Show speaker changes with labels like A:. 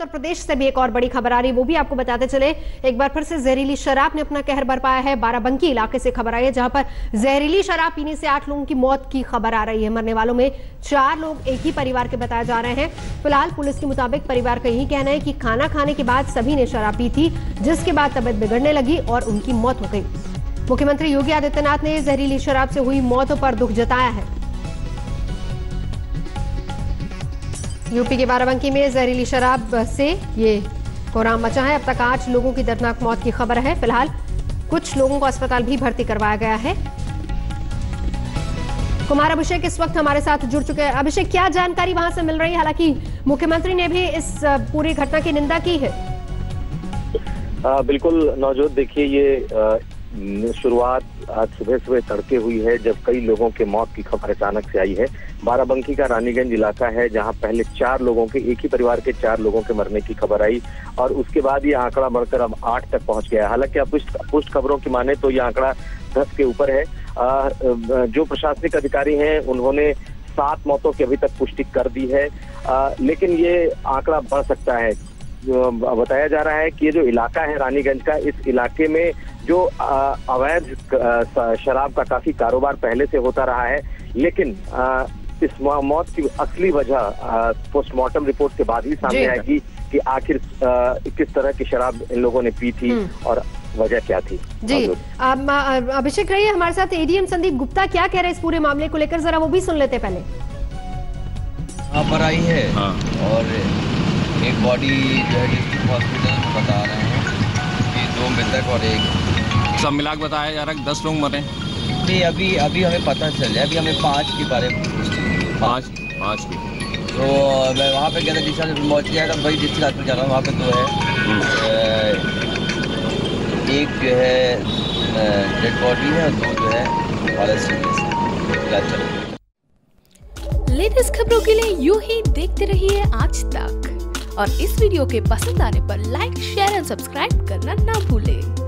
A: उत्तर प्रदेश से भी एक और बड़ी खबर आ रही है, वो भी आपको बताते चले। एक बार फिर से जहरीली शराब ने अपना कहर बरपाया है। बाराबंकी इलाके से खबर आई है, जहां पर जहरीली शराब पीने से 8 लोगों की मौत की खबर आ रही है। मरने वालों में 4 लोग एक ही परिवार के बताए जा रहे हैं। फिलहाल पुलिस के मुताबिक परिवार का यही कहना है कि खाना खाने के बाद सभी ने शराब पी थी, जिसके बाद तबीयत बिगड़ने लगी और उनकी मौत हो गई। मुख्यमंत्री योगी आदित्यनाथ ने जहरीली शराब से हुई मौतों पर दुख जताया है। यूपी के बाराबंकी में जहरीली शराब से ये कोहराम मचा है। अब तक 8 लोगों की दर्दनाक मौत की खबर है। फिलहाल कुछ लोगों को अस्पताल भी भर्ती करवाया गया है। कुमार अभिषेक इस वक्त हमारे साथ जुड़ चुके हैं। अभिषेक, क्या जानकारी वहां से मिल रही है? हालांकि मुख्यमंत्री ने भी इस पूरी घटना की निंदा की है।
B: बिल्कुल नवजोत, देखिए ये शुरुआत आज सुबह सुबह तड़के हुई है, जब कई लोगों के मौत की खबर अचानक से आई है। बाराबंकी का रानीगंज इलाका है, जहां पहले 4 लोगों के, एक ही परिवार के 4 लोगों के मरने की खबर आई और उसके बाद ये आंकड़ा बढ़कर अब 8 तक पहुंच गया है। हालांकि अब पुष्ट खबरों की माने तो ये आंकड़ा 10 के ऊपर है। जो प्रशासनिक अधिकारी हैं उन्होंने 7 मौतों की अभी तक पुष्टि कर दी है, लेकिन ये आंकड़ा बढ़ सकता है। बताया जा रहा है कि ये जो इलाका है रानीगंज का, इस इलाके में जो अवैध शराब का काफी कारोबार पहले से होता रहा है, लेकिन इस मौत की असली वजह पोस्टमार्टम रिपोर्ट के बाद ही सामने आएगी कि आखिर किस तरह की शराब इन लोगों ने पी थी और वजह क्या थी। जी
A: अभिषेक रहिए हमारे साथ। एडीएम संदीप गुप्ता क्या कह रहे हैं इस पूरे मामले को लेकर, जरा वो भी सुन लेते पहले।
C: यहाँ पर आई है और एक बॉडी जो है डिस्ट्रिक्ट हॉस्पिटल में बता रहे हैं कि 2 मृतक और एक,
D: सब मिला के बताया जा रहा है 10 लोग मरे।
C: नहीं, अभी हमें पता चल रहा है, अभी हमें 5 के बारे में पूछते 5 की। तो मैं वहाँ पे गया था, डिस्ट्रिक्ट हॉस्पिटल पहुँच गया था, वही डिस्ट्रिक्ट हॉस्पिटल जा रहा हूँ। वहाँ पे 2 है, एक जो है डेड बॉडी है और 2 जो है वाला सीरियस है।
E: लेटेस्ट खबरों के लिए यूं ही देखते रहिए आज तक और इस वीडियो के पसंद आने पर लाइक, शेयर एंड सब्सक्राइब करना ना भूलें।